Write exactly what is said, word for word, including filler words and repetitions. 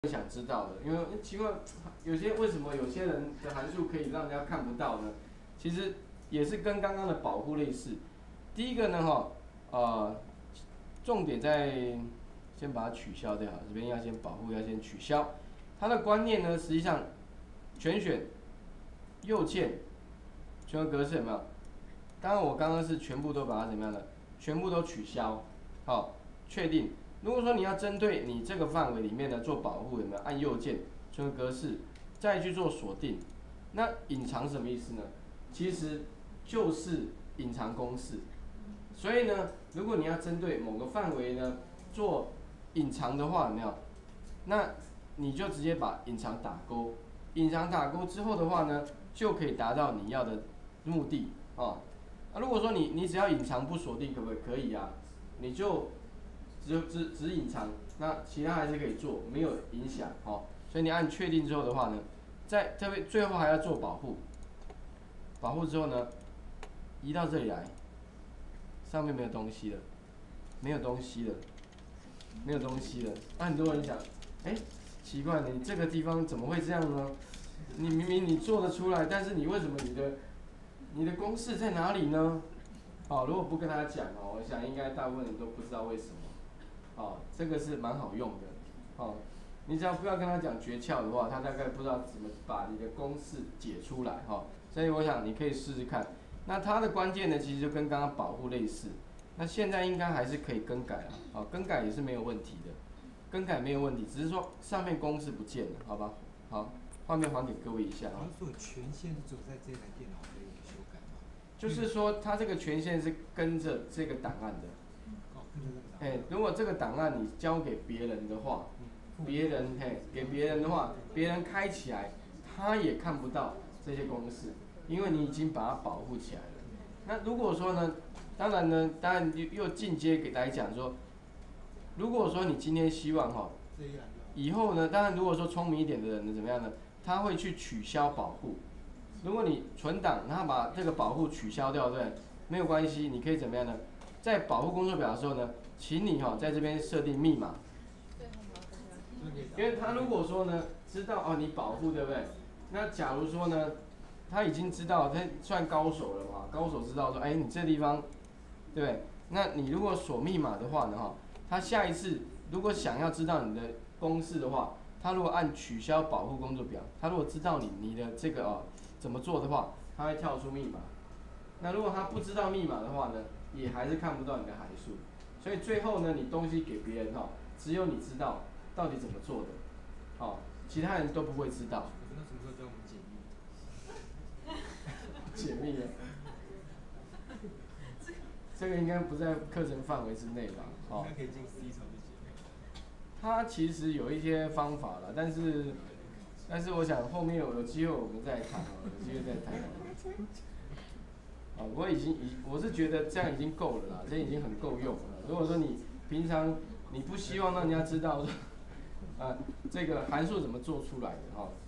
想知道的，因为奇怪，有些为什么有些人的函数可以让人家看不到呢？其实也是跟刚刚的保护类似。第一个呢，哈，呃，重点在先把它取消掉，这边要先保护，要先取消。它的观念呢，实际上全选右键全格式有没有？当然我刚刚是全部都把它怎么样的，全部都取消，好，确定。如果说你要针对你这个范围里面的做保护，有没有按右键全个格式，再去做锁定？那隐藏什么意思呢？其实就是隐藏公式。所以呢，如果你要针对某个范围呢做隐藏的话，有没有？那你就直接把隐藏打勾。隐藏打勾之后的话呢，就可以达到你要的目的哦。那、啊、如果说你你只要隐藏不锁定，可不可以？可以啊，你就只只只隐藏，那其他还是可以做，没有影响哦。所以你按确定之后的话呢，在这边最后还要做保护，保护之后呢，移到这里来，上面没有东西了，没有东西了，没有东西了。那、啊、很多人想，哎、欸，奇怪，你这个地方怎么会这样呢？你明明你做得出来，但是你为什么你的你的公式在哪里呢？哦，如果不跟他讲哦，我想应该大部分人都不知道为什么。哦，这个是蛮好用的。哦，你只要不要跟他讲诀窍的话，他大概不知道怎么把你的公式解出来哈、哦。所以我想你可以试试看。那它的关键呢，其实就跟刚刚保护类似。那现在应该还是可以更改了，哦，更改也是没有问题的，更改没有问题，只是说上面公式不见了，好吧？好，画面还给各位一下啊。 所以权限是只有在这台电脑可以修改吗？ 就是说，它这个权限是跟着这个档案的。 哦，跟着这个档案。 哎，如果这个档案你交给别人的话，别人嘿给别人的话，别人开起来，他也看不到这些公式，因为你已经把它保护起来了。那如果说呢，当然呢，当然又进阶给来讲说，如果说你今天希望哈，以后呢，当然如果说聪明一点的人呢，怎么样呢？他会去取消保护。如果你存档，然后把这个保护取消掉，对，没有关系，你可以怎么样呢？在保护工作表的时候呢，请你哈在这边设定密码。因为他如果说呢，知道哦你保护对不对？那假如说呢，他已经知道他算高手了嘛，高手知道说，哎你这地方，对不对？那你如果锁密码的话呢，哈，他下一次如果想要知道你的公式的话，他如果按取消保护工作表，他如果知道你你的这个哦怎么做的话，他会跳出密码。那如果他不知道密码的话呢，也还是看不到你的函数。所以最后呢，你东西给别人哈，只有你知道到底怎么做的，好，其他人都不会知道。 那什么时候教我们解密？ 解密啊？这个应该不在课程范围之内吧？哦， 应该可以进 C 槽去解密。 它其实有一些方法了，但是但是我想后面有有机会我们再谈哦，有机会再谈。啊，我已经已我是觉得这样已经够了啦，这已经很够用了。如果说你平常你不希望让人家知道说，啊，这个函数怎么做出来的哈、哦，